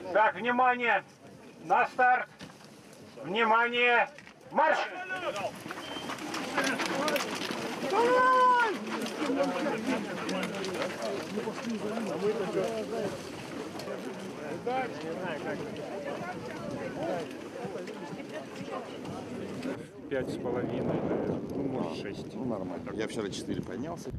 Так, внимание! На старт! Внимание! Марш! Пять с половиной, ну, может 6. Ну, нормально. Я вчера 4 поднялся.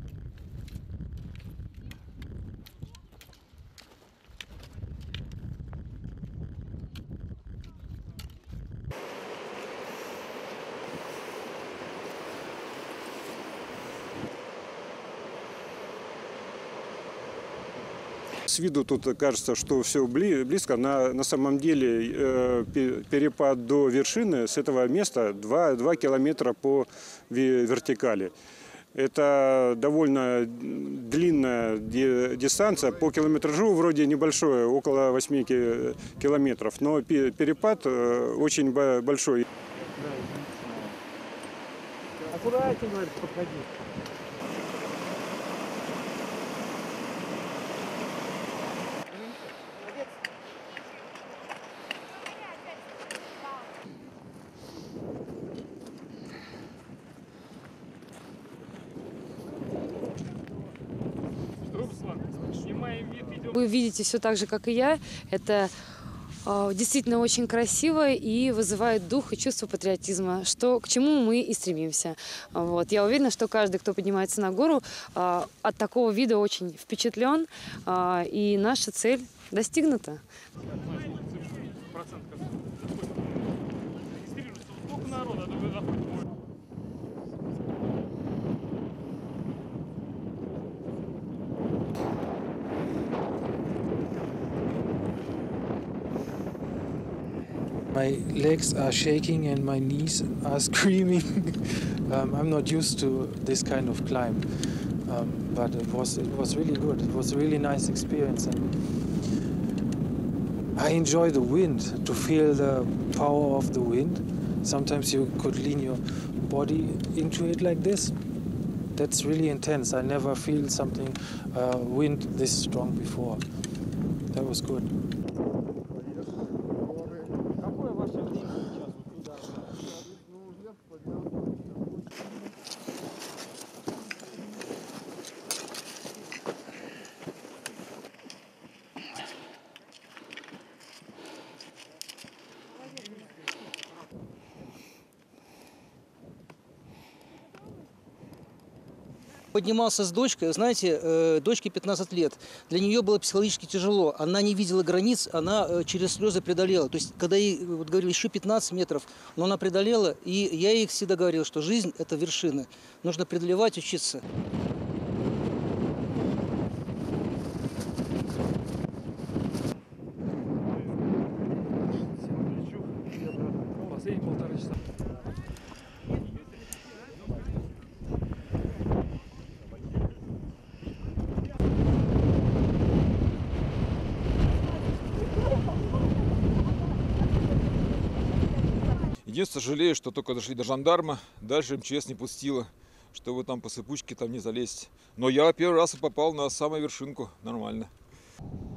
С виду тут кажется, что все близко. На самом деле перепад до вершины с этого места 2 километра по вертикали. Это довольно длинная дистанция. По километражу вроде небольшое, около 8 километров. Но перепад очень большой. Аккуратнее, говорит, подходи. Вы видите все так же, как и я. Это действительно очень красиво и вызывает дух и чувство патриотизма, к чему мы и стремимся. Вот. Я уверена, что каждый, кто поднимается на гору, от такого вида очень впечатлен, и наша цель достигнута. My legs are shaking and my knees are screaming. I'm not used to this kind of climb, but it was really good. It was a really nice experience, and I enjoy the wind, to feel the power of the wind. Sometimes you could lean your body into it like this. That's really intense. I never feel something wind this strong before. That was good. Поднимался с дочкой, знаете, дочке 15 лет. Для нее было психологически тяжело. Она не видела границ, она через слезы преодолела. То есть, когда ей говорили еще 15 метров, но она преодолела, и я ей всегда говорил, что жизнь – это вершина. Нужно преодолевать, учиться. Последние 1,5 часа. Единственное, жалею, что только дошли до жандарма, дальше МЧС не пустила, чтобы там по сыпучке там не залезть. Но я первый раз попал на самую вершинку, нормально.